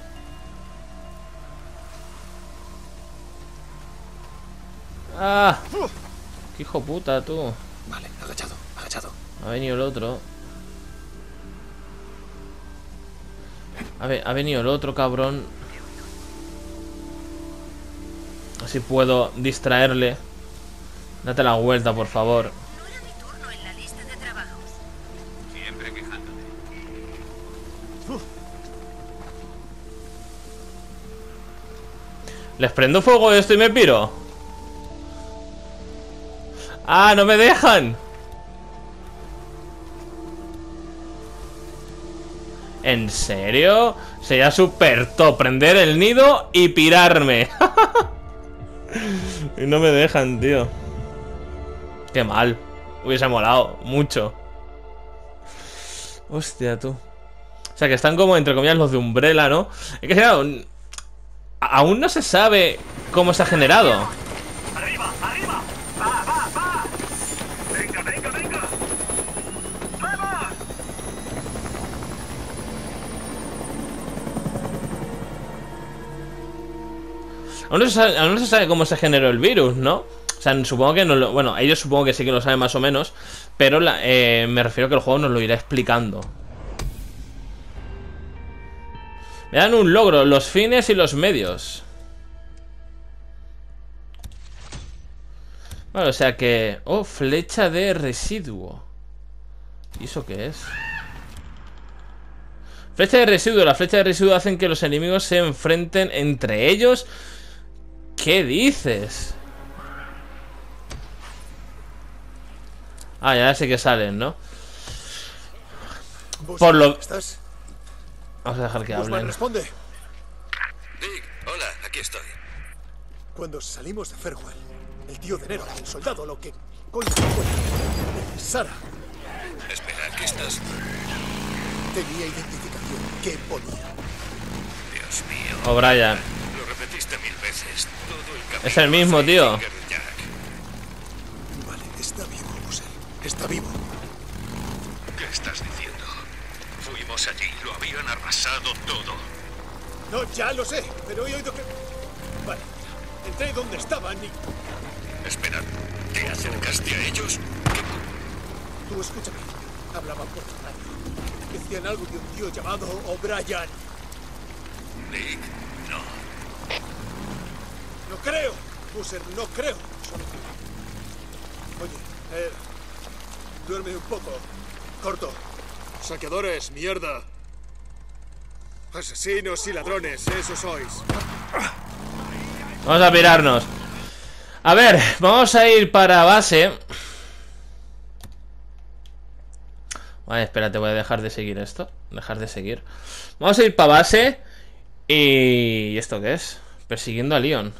¡Ah! ¡Qué hijo puta, tú! Vale, agachado, agachado. Ha venido el otro. A ver, ha venido el otro, cabrón. Así puedo distraerle. Date la vuelta, por favor. No era mi turno en la lista de trabajos. Siempre quejándote. Les prendo fuego esto y me piro. ¡Ah, no me dejan! ¿En serio? Sería súper top prender el nido y pirarme. Y no me dejan, tío. Qué mal. Hubiese molado mucho. Hostia, tú. O sea, que están como, entre comillas, los de Umbrella, ¿no? Es que, claro, aún no se sabe cómo se ha generado. ¡Arriba, arriba! ¡Va, va, va! ¡Venga, venga, venga! ¡Nueva! Aún no se sabe, aún no se sabe cómo se generó el virus, ¿no? O sea, supongo que no lo... Bueno, ellos supongo que sí que lo saben más o menos. Pero la, eh, me refiero a que el juego nos lo irá explicando. Me dan un logro, los fines y los medios. Bueno, o sea que... Oh, flecha de residuo. ¿Y eso qué es? Flecha de residuo. La flecha de residuo hacen que los enemigos se enfrenten entre ellos. ¿Qué dices? Ah, ya sé que salen, ¿no? Por lo... ¿Estás? Vamos a dejar que Guzmán, hablen. responde. Dick, hola, aquí estoy. Cuando salimos de Farewell, el tío de Nero, el soldado, lo que coño fue. Sara Espera, ¿qué estás...? tenía identificación. ¿Qué ponía? Dios mío, O'Brien. lo repetiste mil veces. Todo el camino. Es el mismo, tío. Finger Jack. Vale, está vivo, José. Está vivo. ¿Qué estás diciendo? Fuimos allí, lo habían arrasado todo. No, ya lo sé, pero he oído que... Vale, entré donde estaban y... Espera, ¿te acercaste a ellos? Tú escúchame. Hablaban por la radio. Decían algo de un tío llamado O'Brien. Dick, no. No creo, Busser, no creo. Solo... Oye, eh... duerme un poco. Corto. Saqueadores, mierda. Asesinos y ladrones, eso sois. Vamos a pirarnos. A ver, vamos a ir para base. Vale, espérate, voy a dejar de seguir esto. Dejar de seguir. Vamos a ir para base. Y... ¿y esto qué es? Persiguiendo a Leon.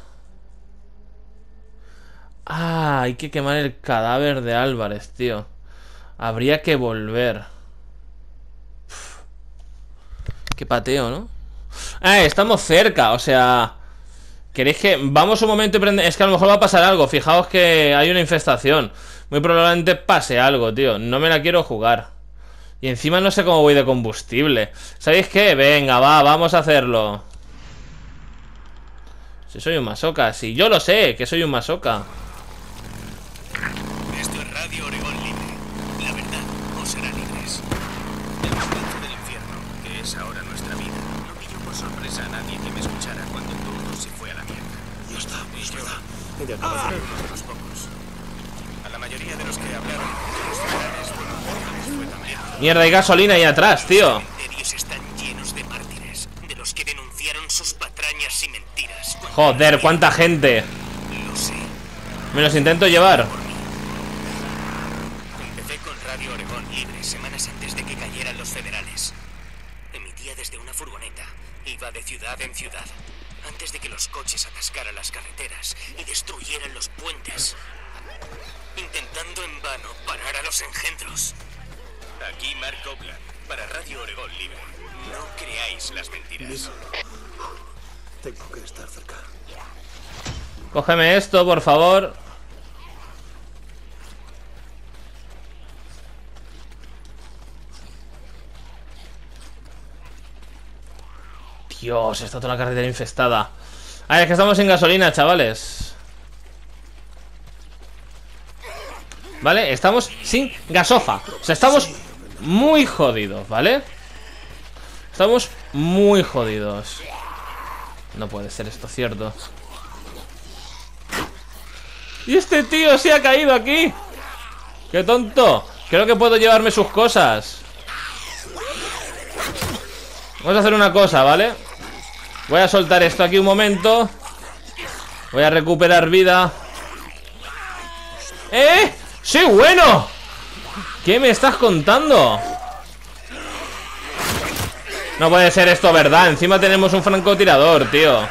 Ah, hay que quemar el cadáver de Álvarez, tío. Habría que volver. Uf. Qué pateo, ¿no? Ah, estamos cerca, o sea... ¿Queréis que...? Vamos un momento y prende... Es que a lo mejor va a pasar algo. Fijaos que hay una infestación. Muy probablemente pase algo, tío. No me la quiero jugar. Y encima no sé cómo voy de combustible. ¿Sabéis qué? Venga, va, vamos a hacerlo. Si soy un masoca. Si yo lo sé, que soy un masoca. Esto es Radio Oregón Libre. La verdad os hará libres. El descanso del infierno, que es ahora nuestra vida, no pilló por sorpresa a nadie que me escuchara cuando todo se fue a la mierda. Ya está, es verdad. Ah, unos de los pocos. A la mayoría de los que hablaron, los funerales, bueno, les fue también. Mierda, hay gasolina ahí atrás, tío. Los cementerios están llenos de mártires, de los que denunciaron sus patrañas y mentiras. Joder, cuánta gente. Me los intento llevar. Empecé con Radio Oregón Libre semanas antes de que cayeran los federales. Emitía desde una furgoneta. Iba de ciudad en ciudad. Antes de que los coches atascaran las carreteras y destruyeran los puentes. Intentando en vano parar a los engendros. Aquí Mark Copeland, para Radio Oregón Libre. No creáis las mentiras. Tengo que estar cerca. Cógeme esto, por favor. Dios, está toda la carretera infestada. Ah, es que estamos sin gasolina, chavales. ¿Vale? Estamos sin gasofa. O sea, estamos muy jodidos, ¿vale? Estamos muy jodidos. No puede ser esto cierto. Y este tío se ha caído aquí. ¡Qué tonto! Creo que puedo llevarme sus cosas. Vamos a hacer una cosa, ¿vale? Voy a soltar esto aquí un momento. Voy a recuperar vida. ¡Eh! ¡Sí, bueno! ¿Qué me estás contando? No puede ser esto verdad. Encima tenemos un francotirador, tío.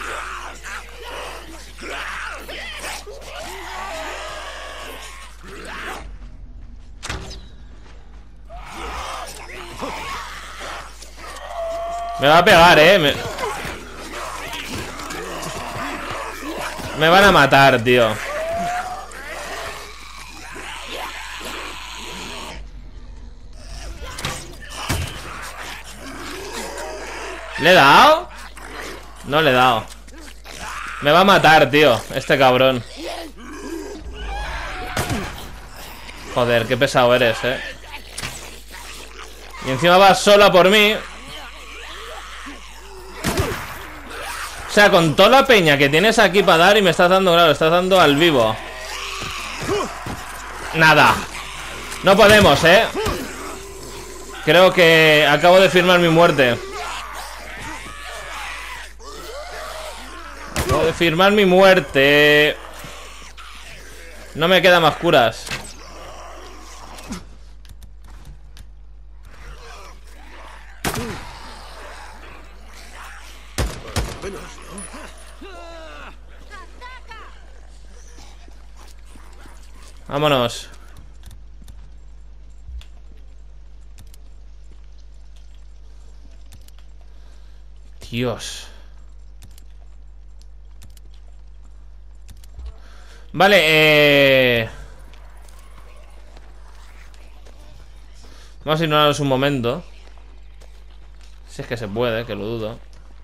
Me va a pegar, eh. Me, Me van a matar, tío. ¿Le he dado? No le he dado. Me va a matar, tío, este cabrón. Joder, qué pesado eres, eh. Y encima vas sola por mí. O sea, con toda la peña que tienes aquí para dar y me estás dando, claro, estás dando al vivo. Nada. No podemos, eh. Creo que acabo de firmar mi muerte. Acabo de firmar mi muerte. No me queda más curas. Vámonos. Dios. Vale, eh... vamos a ignorarnos un momento. Si es que se puede, que lo dudo.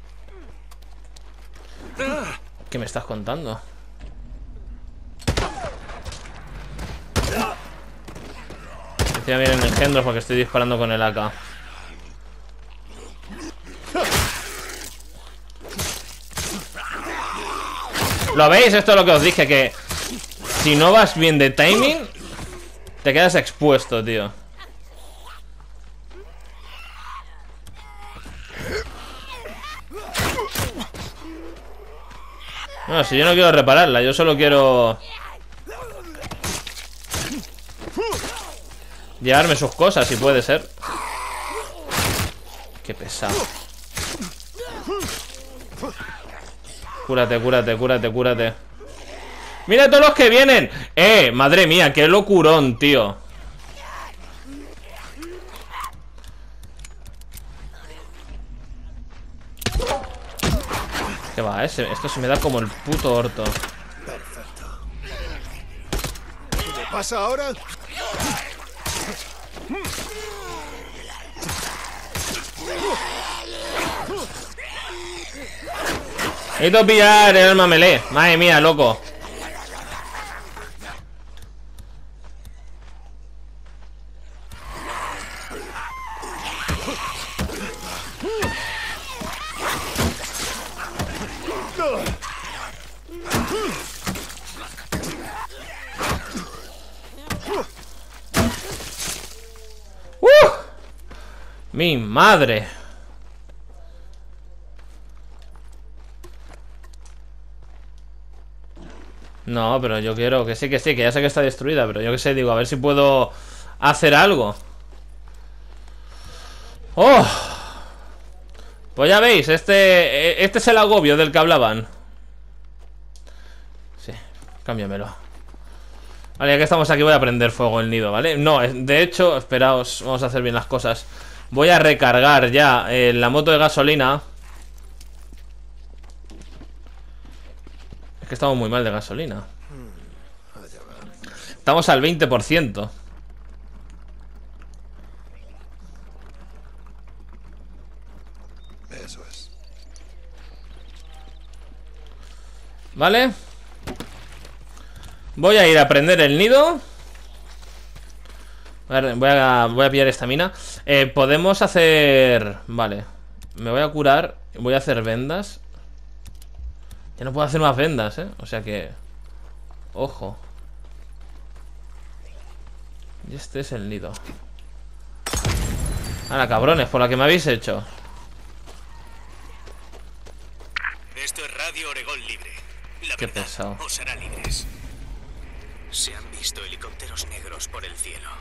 ¿Qué me estás contando? Encima vienen engendros porque estoy disparando con el A K. ¿Lo veis? Esto es lo que os dije, que si no vas bien de timing, te quedas expuesto, tío. No, si yo no quiero repararla, yo solo quiero llevarme sus cosas, si puede ser. Qué pesado. Cúrate, cúrate, cúrate, cúrate. ¡Mira todos los que vienen! ¡Eh! Madre mía, qué locurón, tío. ¿Qué va, eh? Esto se me da como el puto orto. Perfecto. ¿Qué pasa ahora? Necesito pillar el arma melee. Madre mía, loco. ¡Uh! Mi madre. No, pero yo quiero que sí, que sí, que ya sé que está destruida, pero yo que sé, digo, a ver si puedo hacer algo. ¡Oh! Pues ya veis, este, este es el agobio del que hablaban. Sí, cámbiamelo. Vale, ya que estamos aquí voy a prender fuego el nido, ¿vale? No, de hecho, esperaos, vamos a hacer bien las cosas. Voy a recargar ya eh, la moto de gasolina. Es que estamos muy mal de gasolina. Estamos al veinte por ciento. Eso es. Vale. Voy a ir a prender el nido. A ver, voy a, voy a pillar esta mina. eh, Podemos hacer... Vale. Me voy a curar. Voy a hacer vendas. Ya no puedo hacer más vendas, eh. O sea que... Ojo. Y este es el nido. Ahora, cabrones, por la que me habéis hecho. Esto es Radio Oregón Libre. La Qué verdad pesado. os hará libres. Se han visto helicópteros negros por el cielo.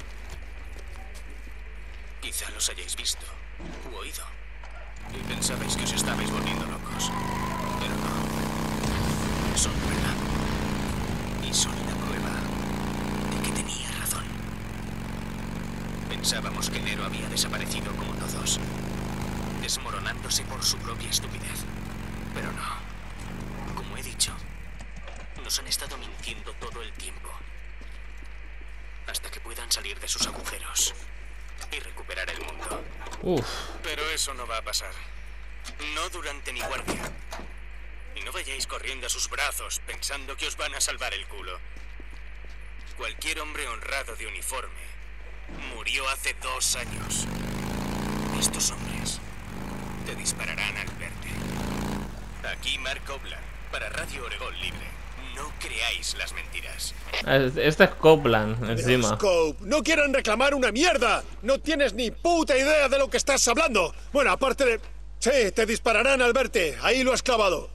Quizá los hayáis visto u oído. Y pensabais que os estabais volviendo locos. Pero no. Son verdad. Y son la prueba de que tenía razón. Pensábamos que Nero había desaparecido como todos, desmoronándose por su propia estupidez. Pero no. Como he dicho, nos han estado mintiendo todo el tiempo. Hasta que puedan salir de sus agujeros y recuperar el mundo. Uf. Pero eso no va a pasar. No durante mi guardia. Y no vayáis corriendo a sus brazos pensando que os van a salvar el culo. Cualquier hombre honrado de uniforme murió hace dos años. Estos hombres te dispararán al verte. Aquí Mark Copeland, para Radio Oregón Libre. No creáis las mentiras. Este es Copeland, encima. Scope, no quieren reclamar una mierda. No tienes ni puta idea de lo que estás hablando. Bueno, aparte de... Sí, te dispararán al verte. Ahí lo has clavado.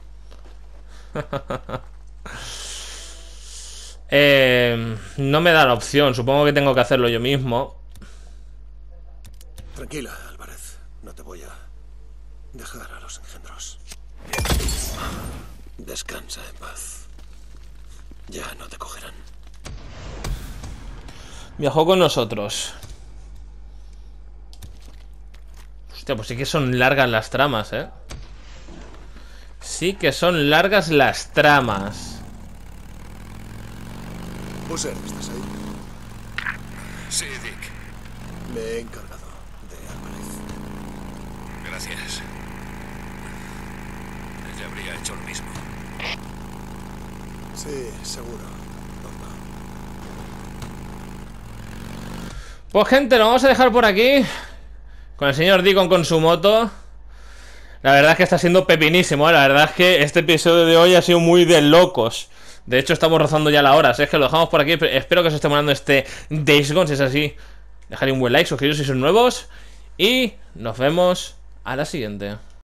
eh, no me da la opción. Supongo que tengo que hacerlo yo mismo. Tranquila, Álvarez. No te voy a dejar a los engendros. Descansa en paz. Ya no te cogerán. Viajó con nosotros. Hostia, pues sí que son largas las tramas, eh. Sí que son largas las tramas. User, ¿estás ahí? Sí, Dick. Me he encargado de Álvarez. Gracias. Ella habría hecho lo mismo. Sí, seguro. Normal. Pues gente, lo vamos a dejar por aquí. Con el señor Deacon con su moto. La verdad es que está siendo pepinísimo, ¿eh? La verdad es que este episodio de hoy ha sido muy de locos. De hecho estamos rozando ya la hora. Así es que lo dejamos por aquí. Espero que os esté molando este Days Gone. Si es así, dejadle un buen like, suscribiros si sois nuevos. Y nos vemos a la siguiente.